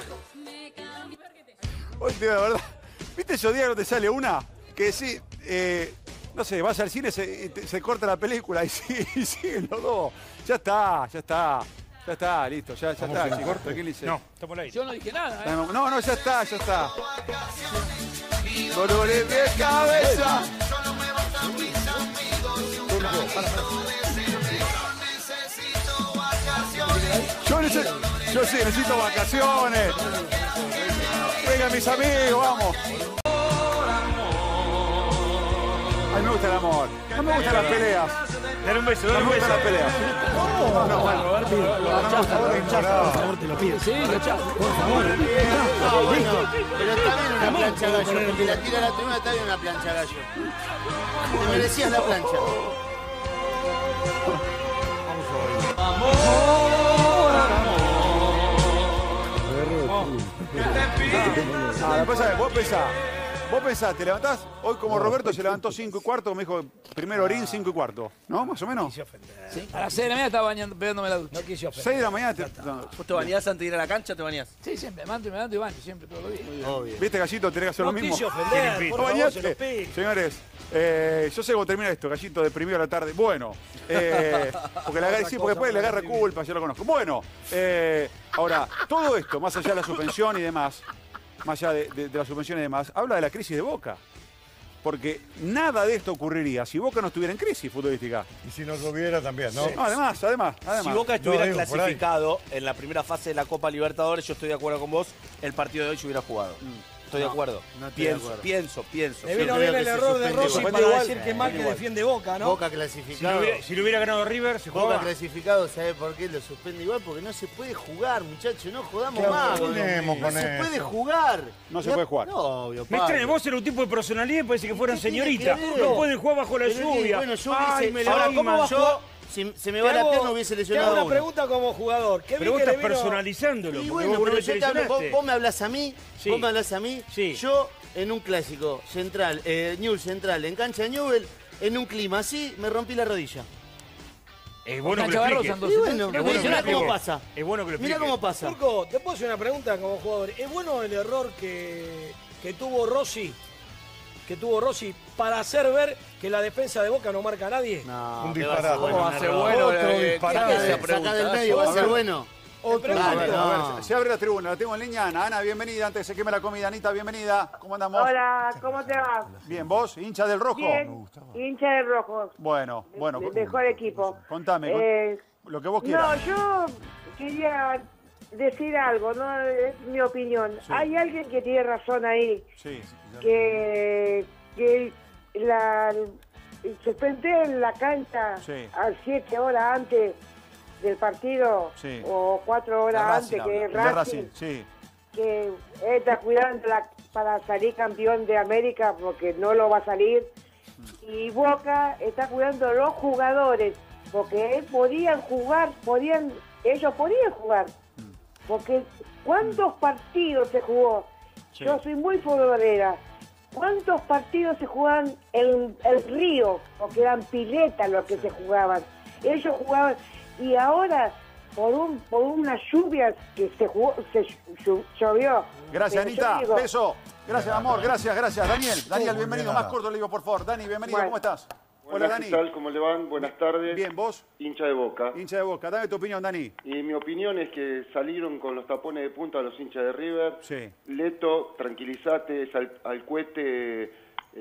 Hoy te digo la verdad. ¿Viste esos días que no te sale una? Que sí, eh, no sé, vas al cine, se, y te- se corta la película y, sigue- y siguen los dos. Ya está, ya está. Ya está, listo, ya, ya está, chicos. Tranquilice. No, estamos al aire. Yo no dije nada, ¿eh? No, no, ya está, ya está. Dolores de cabeza. Yo, necesito, yo sí, necesito vacaciones. Vengan mis amigos, vamos. Ay, me gusta el amor. No me gustan las peleas. Dale un beso, No dale me un gustan beso. las peleas. No, no, bueno. No me gusta. Por favor, te lo pido. Sí, lo chao. Por favor. No, bueno, pero está bien una plancha gallo, porque la tira a la tribuna, está bien una plancha gallo. Te merecías la plancha. Ah, la cosa es, vos pensás, vos pensás, te levantás, hoy como Roberto se levantó cinco y cuarto, me dijo, primero orín, cinco y cuarto, ¿no? Más o menos. Sí, a las seis de la mañana estaba bañando, pegándome la ducha. No quise ofender. seis de la mañana, te, no, ¿Vos te bañás antes de ir a la cancha? ¿Te bañás? Sí, siempre, me levanto y me levanto y baño, siempre, todos los días. Obvio. ¿viste, Gallito? Tenés que hacer No lo mismo. quise ofender, por ¿No favor, se bañaste? lo pido. Señores, eh, yo sé cómo termina esto, Gallito, deprimido a la tarde. Bueno, eh, porque, le agarra- sí, porque después le agarra culpa, yo lo conozco. Bueno, eh, ahora, todo esto, más allá de la suspensión y demás, más allá de, de- de la suspensión y demás, habla de la crisis de Boca. Porque nada de esto ocurriría si Boca no estuviera en crisis futbolística. Y si no lloviera también, ¿no? No, además, además, además. Si Boca estuviera No, digo, por ahí. clasificado en la primera fase de la Copa Libertadores, yo estoy de acuerdo con vos, el partido de hoy se hubiera jugado. Estoy de No, acuerdo. no estoy de pienso, acuerdo. pienso, pienso. Le Yo vino creo bien que el se error de suspende Rossi igual. para Igual. decir que mal que defiende Boca, ¿no? Boca Si lo, clasificado. hubiera, si lo hubiera ganado River, se Boca jugaba. clasificado, ¿sabe por qué lo suspende igual? Porque no se puede jugar, muchachos, no jodamos ¿Qué más. hablemos No con se eso? puede jugar. No se puede jugar. No, obvio, Me Pablo. extraña, vos eres un tipo de personalidad y parece que fueran ¿Qué tiene señoritas. que ver? No pueden jugar bajo la Pero es que, lluvia. bueno, yo Ay, hubiese- me ahora, lastiman. ¿cómo va a Yo, jugar? si se me va la pierna, hubiese Te hago lesionado a una uno. pregunta como jugador. ¿Qué Pero vi vos que le estás vino- personalizándolo. Y porque bueno, vos pero no te yo te hablo, vos, lesionaste. vos me hablas a mí, Sí. vos me hablas a mí, Sí. yo en un clásico central, eh, Newell central, en cancha de Newell, en un clima así, me rompí la rodilla. Es bueno que Cancha lo Barrosa, expliques. entonces. Y bueno, Es bueno que mirá lo cómo expliques. pasa. Es bueno que lo Mirá expliques. cómo pasa. Turco, te puedo hacer una pregunta como jugador. ¿Es bueno el error que, que tuvo Rossi, que tuvo Rossi para hacer ver que la defensa de Boca no marca a nadie? No, Un ¿qué va a ser disparate. bueno? ¿Cómo va a ser bueno? Otro eh, ¿qué disparate. es esa Saca del pregunta? medio, va a A ser ver. bueno. Otro. A ver, no. a ver, se abre la tribuna, la tengo en línea. Ana, Ana, bienvenida, antes que se queme la comida. Anita, bienvenida. ¿Cómo andamos? Hola, ¿cómo te va? Bien, ¿vos? ¿Hincha del rojo? Bien, hincha del rojo. Bueno, bueno. El mejor equipo. Contame, Eh, lo que vos quieras. No, yo quería decir algo, no es mi opinión. Sí. Hay alguien que tiene razón ahí, Sí. que, que la suspender en la cancha Sí. a siete horas antes del partido Sí. o cuatro horas De antes, Racing, que es habla. De Racing, Racing, sí. que él está cuidando la- para salir campeón de América porque no lo va a salir. Y Boca está cuidando a los jugadores porque él podían jugar, podían, ellos podían jugar. Porque ¿cuántos partidos se jugó? Sí. Yo soy muy futbolera. ¿Cuántos partidos se jugaban en el río? Porque eran piletas los que se jugaban. Ellos jugaban. Y ahora, por un por unas lluvias que se jugó, se llo- llovió. Gracias, Pero yo Anita. digo, Beso. Gracias, amor. Gracias, gracias. Daniel, Daniel, bienvenido. Más corto le digo, por favor. Dani, bienvenido. Bueno. ¿Cómo estás? Hola, Hola, Dani. ¿qué tal? ¿Cómo le van? Buenas tardes. Bien, ¿vos? Hincha de Boca. Hincha de Boca. Dame tu opinión, Dani. Y mi opinión es que salieron con los tapones de punta los hinchas de River. Sí. Leto, tranquilízate, es al, al cohete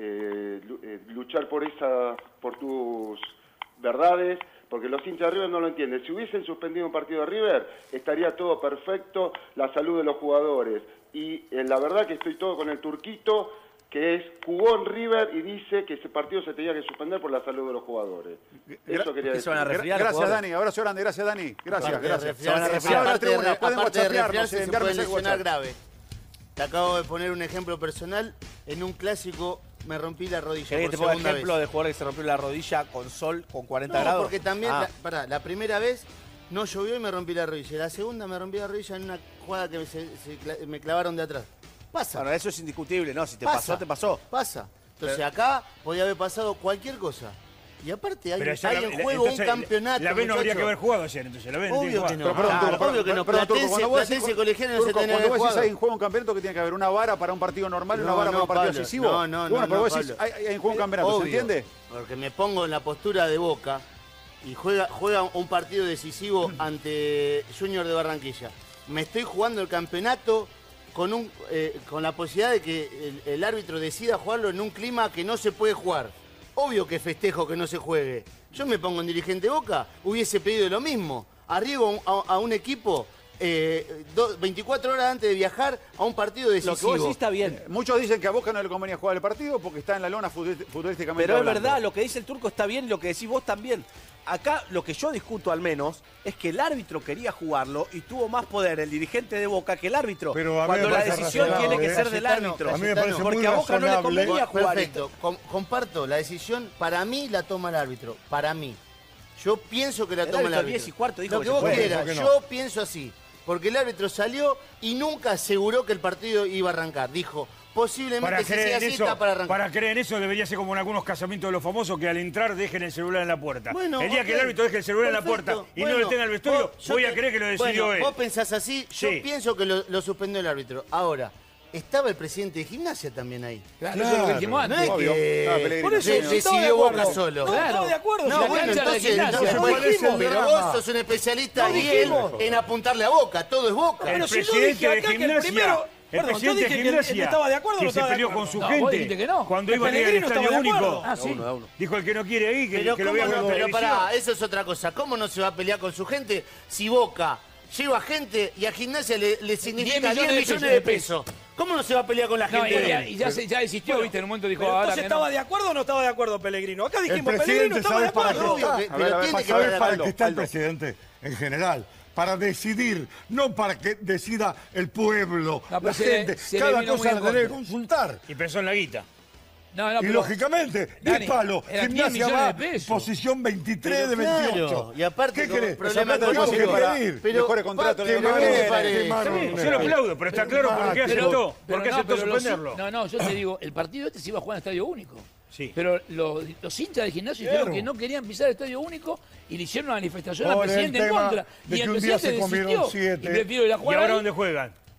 eh, lu- eh, luchar por esa, por tus verdades, porque los hinchas de River no lo entienden. Si hubiesen suspendido un partido de River, estaría todo perfecto, la salud de los jugadores. Y eh, la verdad que estoy todo con el turquito, que es jugó en River y dice que ese partido se tenía que suspender por la salud de los jugadores. Eso quería decir. Gra- Gracias, Dani. Abrazo grande. Gracias, Dani. Gracias, Aparte de gracias. resfriarse- Se abre la aparte de tribuna. re- Pueden aparte de whatsappearnos, resfriarse, eh, se enviarme puede ese lesionar WhatsApp. grave. Te acabo de poner un ejemplo personal. En un clásico me rompí la rodilla ¿Querés que por te ponga segunda ejemplo vez. de jugador que se rompió la rodilla con sol con cuarenta No, grados? porque también, Ah. la, pará, la primera vez no llovió y me rompí la rodilla. La segunda me rompí la rodilla en una jugada que me, se- se cla- me clavaron de atrás. Pasa. Bueno, eso es indiscutible, ¿no? Si te Pasa. pasó, te pasó. Pasa. Entonces Pero- acá podía haber pasado cualquier cosa. Y aparte hay, Pero ya hay la- en la- juego entonces, un campeonato. La B no habría muchacho. que haber jugado ayer, entonces la B no tiene Obvio que jugar. no. Claro, obvio que no. Platense, Platense Colegial no se Turco, tenía que cuando vos decís jugar. hay en juego un campeonato que tiene que haber una vara para un partido normal y una No, vara no, para un partido Pablo. decisivo. No, no, Y bueno, no, pero no, vos decís, hay, Pablo. hay en juego un campeonato, ¿se Obvio, entiende? Porque me pongo en la postura de Boca y juega, juega un partido decisivo ante Junior de Barranquilla. Me estoy jugando el campeonato con, un, eh, con la posibilidad de que el, el árbitro decida jugarlo en un clima que no se puede jugar. Obvio que festejo que no se juegue. Yo me pongo en dirigente Boca, hubiese pedido lo mismo. Arribo a, a- a un equipo eh, do- veinticuatro horas antes de viajar a un partido decisivo. Lo que vos decís está bien. Muchos dicen que a Boca no le convenía jugar el partido porque está en la lona futbolí- futbolísticamente Pero es hablando. verdad, lo que dice el turco está bien y lo que decís vos también. Acá lo que yo discuto al menos es que el árbitro quería jugarlo y tuvo más poder el dirigente de Boca que el árbitro. Pero a mí cuando me la parece decisión razonable, tiene que ¿eh? ser del Cayetano, árbitro. A mí me parece porque muy a Boca no le razonable. convenía jugar. Perfecto, Com- comparto la decisión, para mí la toma el árbitro, para mí. Yo pienso que la El toma el árbitro árbitro. diez y cuarto dijo Lo que que se vos puede. quieras, Dijo que yo no. pienso así. Porque el árbitro salió y nunca aseguró que el partido iba a arrancar. Dijo, posiblemente Para si sea creer, en así eso, está para arrancar. para creer en eso debería ser como en algunos casamientos de los famosos que al entrar dejen el celular en la puerta. Bueno, el día que ok. el árbitro deje el celular Perfecto. en la puerta y Bueno, no lo tenga en el vestuario, vos- yo voy a te- creer que lo decidió bueno, él. Vos pensás así, yo Sí. pienso que lo, lo suspendió el árbitro. Ahora, estaba el presidente de Gimnasia también ahí. Claro, eso es lo que dijimos No antes. es Obvio. que Estaba Pellegrino. por eso Sí, de- no. decidió de Boca acuerdo. solo. No, estaba de acuerdo. No, si la bueno, cancha de entonces, Gimnasia, entonces lo vos- ¿cuál es el dijimos. pero drama? vos sos un especialista Lo y dijimos. en, en apuntarle a Boca, todo es Boca. El Pero si yo presidente dije de acá que el Gimnasia, primero- el Perdón, yo presidente dije de que él Gimnasia, estaba de acuerdo o que no se estaba de peleó acuerdo. con su No, vos gente dijiste que no. cuando Que iba a ir al Pellegrino estaba Estadio de acuerdo. Único. Ah, sí. Uno a uno. Dijo el que no quiere ir, que, Pero, que lo ¿cómo vea por no? Pero televisión. pará, eso es otra cosa. ¿Cómo no se va a pelear con su gente si Boca lleva gente y a Gimnasia le, le significa diez millones de pesos? ¿Cómo no se va a pelear con la No, gente y, de ya, él? y ya, se, ya desistió, viste, en un momento dijo, Pero ahora entonces que no. estaba de acuerdo o no estaba de acuerdo Pellegrino. Acá dijimos, presidente Pellegrino estaba de sabe para acuerdo. qué está. Obvio que- A ver, pero a ver, tiene que pasa- ¿Sabes ver para Aldo, qué está el Aldo. presidente en general? Para decidir, no para que decida el pueblo, No, pero la se le- gente. se le Cada vino muy cosa en la tenés que contra. consultar. Y pensó en la guita. No, no, Y pero- lógicamente, Dani, diez palos. eran diez Gimnasia millones va de pesos. posición veintitrés de Pero claro, veintiocho. y aparte ¿Qué con querés? problema Esa plata económico tenemos que para- pedir. Pero, Mejores contratos pa- le ¿qué más dieron. te Sí, parece? Qué Yo lo aplaudo, pero está claro por qué Pero- aceptó. pero ¿Por qué no, aceptó pero los- suspenderlo? No, no, yo te digo, el partido este se iba a jugar en Estadio Único. Sí. Pero los, los hinchas de Gimnasia Claro. dijeron que no querían pisar el Estadio Único y le hicieron una manifestación al Por el presidente en tema contra. de Y que el un día presidente se comieron desistió siete. y prefiero ir a ¿Y jugar ahora ahí. dónde juegan?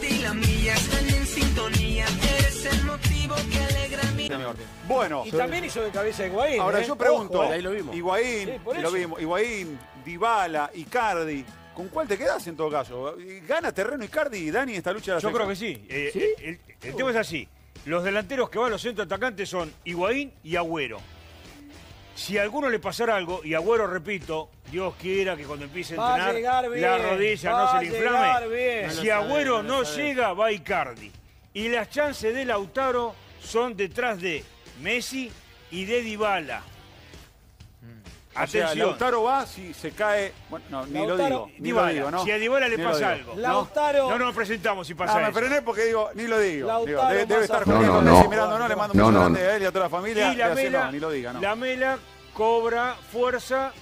y la milla están en sintonía. Eres el motivo que alegra mi señor. Bueno. Y también hizo de cabeza Higuaín. Ahora ¿eh? yo pregunto, Ojo, ¿eh? ahí lo vimos. Higuaín, Sí, por y lo eso. vimos, Higuaín, Dybala, Icardi, ¿con cuál te quedás en todo caso? ¿Gana terreno Icardi y Dani esta lucha de la Yo creo selección? que sí. Eh, ¿Sí? eh, El, el tema es así. Los delanteros que van a los centros atacantes son Higuaín y Agüero. Si a alguno le pasara algo, y Agüero, repito, Dios quiera que cuando empiece a Va a entrenar llegar bien, la rodilla va no a se le llegar inflame. bien. Si No lo Agüero sabe, no no lo sabe. llega, va Icardi. Y las chances de Lautaro son detrás de Messi y de Dybala. O sea, Atención. Lautaro va si se cae. Bueno, no, ni lo Lautaro- digo. Ni Dybala. lo digo, ¿no? Si a Dybala le Ni lo pasa digo. algo. Lautaro- No nos presentamos si pasa Ah, me eso. frené porque digo, ni lo digo. Lautaro Digo, debe, debe más estar afuera. jugando No, no, Messi no. mirando, no le mando un No, beso no, grande no. a él y a toda la familia. Y la y así Mela, no, ni lo diga, no. la Mela cobra fuerza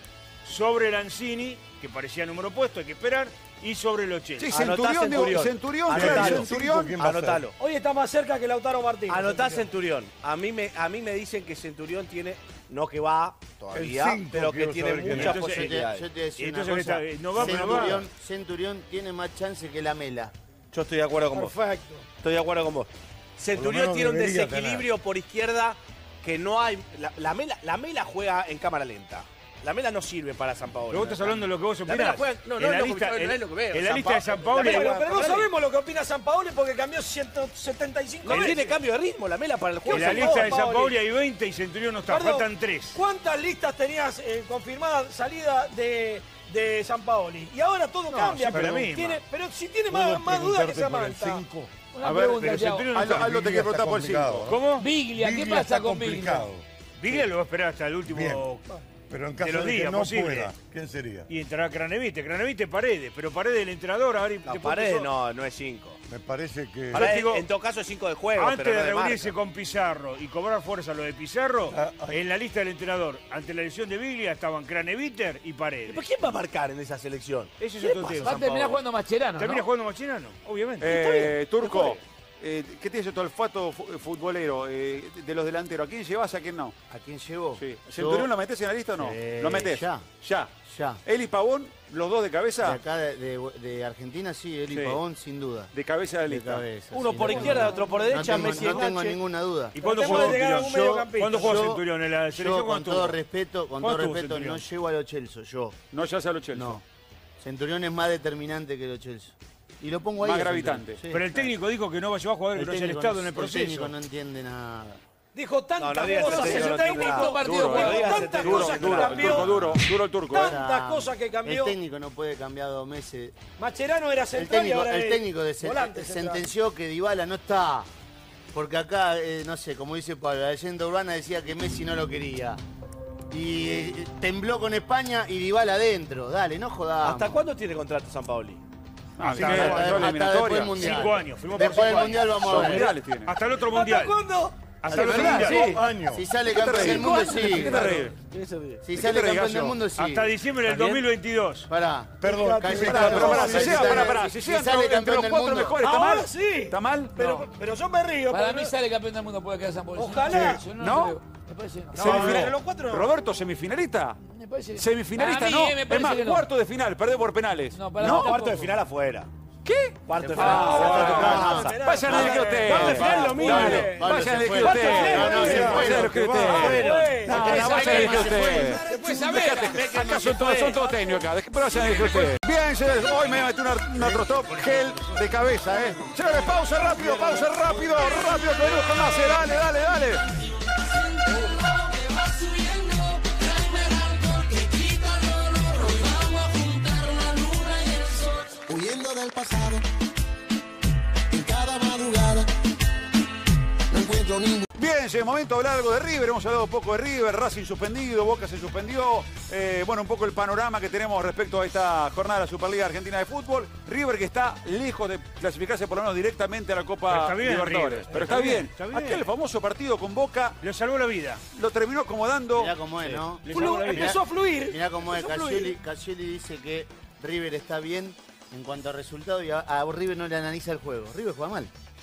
sobre Lanzini, que parecía número puesto, hay que esperar, y sobre los Chelsea. Sí, Centurión, digo, Centurión, claro, Anotalo. Centurión. Anotalo. Hoy está más cerca que Lautaro Martínez. Anotá Centurión. A mí, me, a mí me dicen que Centurión tiene, no que va todavía, El cinco, pero que quiero tiene saber quién muchas es. Yo te, posibilidades. yo te decía Entonces, una cosa. ¿qué está? No va, pero no va. Centurión, Centurión tiene más chance que la Mela. Yo estoy de acuerdo con vos. Perfecto. Estoy de acuerdo con vos. Centurión menos tiene un debería desequilibrio por izquierda que no hay. La, la Mela, la Mela juega en cámara lenta. La Mela no sirve para San Paolo. Pero vos estás hablando de lo que vos La opinás. Mela juega. No, no En es la lo que- lista- no en- es lo que veo. en la San lista de Pa- San la Paolo- Mela Pero, juega pero no con Raleigh. sabemos lo que opina San Paoli porque cambió ciento setenta y cinco Él veces. tiene cambio de ritmo, la Mela para el juego. En la San lista de Paolo. San Paolo hay veinte y Centurión no está, Perdón, faltan tres. ¿Cuántas listas tenías eh, confirmada salida de, de San Paoli? Y ahora todo No, cambia. siempre pero, la misma. tiene, pero si tiene ¿Puedo más, más dudas que preguntarte por el Samantha. cinco? Una A ver, pregunta, pero Thiago. Centurión no Aldo, está. Aldo te quiere preguntar por el complicado, cinco. ¿Cómo? Biglia, ¿qué Biglia pasa está con Biglia? complicado. Biglia lo va a esperar hasta el último Bien. Pero en de caso los de que días no posible. pueda, ¿quién sería? Y entrará Cranevite. Cranevite Paredes, pero Paredes el entrenador. Ahora, No, después Paredes puso- no, no es cinco. Me parece que... Ahora Paredes, digo, en todo caso es cinco de juego, Antes pero no de de reunirse marca. con Pizarro y cobrar fuerza lo de Pizarro, Ah, ah. en la lista del entrenador, ante la lesión de Biglia, estaban Craneviter y Paredes. ¿Pero quién va a marcar en esa selección? Ese es ¿Qué otro pasa, tema. Va a San terminar Paolo? jugando Mascherano, Termina ¿no? jugando Machinano, obviamente. Eh, Turco, eh, ¿qué tienes tu olfato fu- futbolero eh, de los delanteros? ¿A quién llevas y a quién no? ¿A quién llegó? Sí. Yo- ¿Centurión lo metés en la lista o no? Eh, ¿Lo metés? ya. Ya. Ya. ¿Él y Pavón, los dos de De cabeza? acá de, de- de Argentina, sí, Eli Sí. Pavón, sin duda. De cabeza de la De lista. cabeza. Uno sí, por no izquierda, tengo- otro por no derecha, tengo, Messi no tengo enganche. ninguna duda. ¿Y cuándo Tratemos jugó de llegar a un Centurión? mediocampista. ¿Cuándo jugó Yo- Centurión en la selección? Yo, con ¿Cuánto todo tuvo? respeto, con ¿Cuánto todo tuvo respeto, Centurión? no llego a los Chelsea, yo. No ya sea los Chelsea. No. Centurión es más determinante que los Chelsea. Y lo pongo ahí. Más a gravitante. Centurión, sí. Pero el técnico dijo que no va a llevar jugadores que no hayan técnico estado no- en el El proceso. técnico no entiende nada. Dijo tantas No, no digas cosas ese ese técnico, no técnico. tiene nada. partido Duro, Dijo jugado. digas ese tantas técnico. cosas que Duro, el turco cambió. duro, duro el turco. ¿eh? Tantas Ah, cosas que cambió. El técnico no puede cambiar dos meses. Macherano era El central y técnico, ahora el es técnico de sen- volante central. sentenció que Dybala no está. Porque acá, eh, no sé, como dice Pablo, la leyenda urbana decía que Messi no lo quería. Y eh, tembló con España y Dybala adentro. Dale, no jodas. ¿Hasta cuándo tiene contrato San Paoli? Ah, Hasta- sí que- hasta- son hasta después eliminatorias. del Mundial. Cinco años, firmó por Después del cinco Mundial años. vamos a Son ver. mundiales tiene. Hasta el otro ¿Hasta mundial. cuándo? Hasta el ¿De otro verdad? mundial. Sí. años. Si sale ¿Qué te campeón reís? del mundo, ¿Qué sí. te reís? Si ¿Qué sale te reís, campeón del Gallo? mundo, sí. Hasta diciembre del dos mil veintidós. Pará. Perdón, Cayetano, Pará, pero pará, si Cayetano, llega, pará, pará, si si llega sale entre campeón los del cuatro mundo. mejores, ¿está Ahora mal? sí. ¿Está mal? Pero, pero yo me río. Para porque mí no- sale campeón del mundo, puede quedar San Paolo. Ojalá. Yo ¿No? lo creo. Me parece que no. No, Semifinal- entre los cuatro no. Roberto, semifinalista. Me parece que- Semifinalista Para mí, no. eh, me Es parece más, que no. cuarto de final, perdió por penales. No, para ¿No? mí Cuarto tampoco. de final afuera. ¿Qué? Cuarto de Ah, final. ah, Se va a tocar ah, masa. penal. Vayan a elegir usted. Cuarto de final lo mismo. Dale, Pablo vayan a se elegir fue. usted. No, no, se Vayan a fue. elegir usted. Fue. No, no, vayan a elegir usted. Se puede saber. Acá son todos, son todos técnicos acá. Pero vayan a elegir usted. Bien, señores, hoy me metí un otro top gel de cabeza, ¿eh? Señores, pausa rápido, pausa rápido, rápido, que venimos con más. Dale, dale, dale. Huyendo del pasado, en cada madrugada, no encuentro ningún... Bien, llega el momento de hablar algo de River. Hemos hablado un poco de River, Racing suspendido, Boca se suspendió. Eh, bueno, un poco el panorama que tenemos respecto a esta jornada de la Superliga Argentina de Fútbol. River que está lejos de clasificarse por lo menos directamente a la Copa Pero está bien, Libertadores. River. Pero está, Está bien, bien. está bien. Aquel famoso partido con Boca Le salvó la vida. lo terminó acomodando. Mirá cómo es, ¿no? Le salvó la vida. Empezó a fluir. Mirá cómo es. Empezó a fluir. Cassioli, Cassioli dice que River está bien en cuanto a resultados y a, a River no le analiza el juego. River juega mal.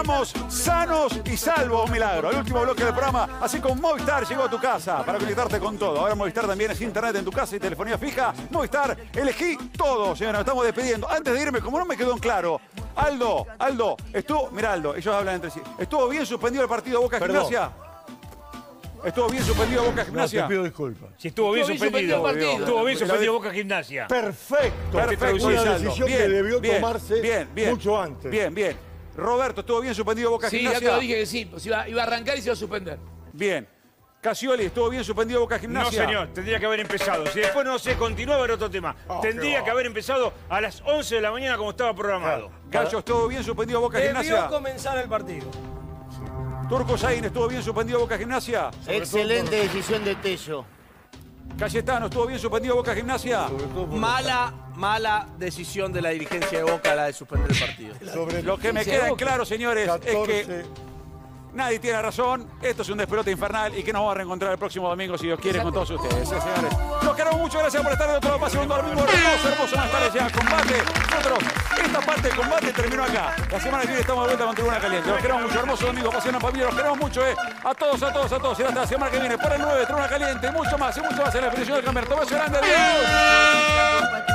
Llegamos sanos y salvos, un milagro. El último bloque del programa, así como Movistar llegó a tu casa para conectarte con todo. Ahora Movistar también es internet en tu casa y telefonía fija. Movistar, elegí todo, señora. Nos estamos despidiendo. Antes de irme, como no me quedó en claro, Aldo, Aldo, estuvo, mira Aldo, ellos hablan entre sí. ¿Estuvo bien suspendido el partido Boca Perdón. Gimnasia? ¿Estuvo bien suspendido Boca Gimnasia? No, te pido disculpas. Si estuvo bien Estuvo bien suspendido. suspendido el partido. Estuvo bien Pero- suspendido Boca Gimnasia. Perfecto. Perfecto, Una Aldo. decisión Bien, que debió bien, tomarse bien, bien. mucho antes. Bien, bien. Roberto, ¿estuvo bien suspendido Boca Sí, ya Gimnasia? te lo dije que sí. Pues iba, iba a arrancar y se iba a suspender. Bien. Casioli, ¿estuvo bien suspendido Boca No, Gimnasia? señor, tendría que haber empezado. Si después no se continúa, va a haber otro tema. Oh, tendría que haber empezado a las once de la mañana como estaba programado. Gallo, ¿estuvo bien suspendido Boca Debió Gimnasia? comenzar el partido. Turco Saín, ¿estuvo bien suspendido Boca Gimnasia? Excelente decisión de Tello. Cayetano, ¿estuvo bien suspendido Boca Gimnasia? Mala, mala decisión de la dirigencia de Boca la de suspender el partido. Sobre Lo que me queda en claro, señores, es catorce. que nadie tiene razón. Esto es un despelote infernal y que nos vamos a reencontrar el próximo domingo, si Dios quiere, con todos ustedes. ¿eh, señores? Los queremos mucho, gracias por estar de otro lado. Pasen un domingo hermoso, hermoso. Más tarde ya combate. Nosotros, esta parte del combate terminó acá. La semana que viene estamos de vuelta con Tribuna Caliente. Los queremos mucho, hermoso domingo. Pasen una familia, los queremos mucho, eh. A todos, a todos, a todos. Y hasta la semana que viene, por el nueve, Tribuna Caliente. Mucho más y mucho más en la definición del campeonato. Beso grande, adiós.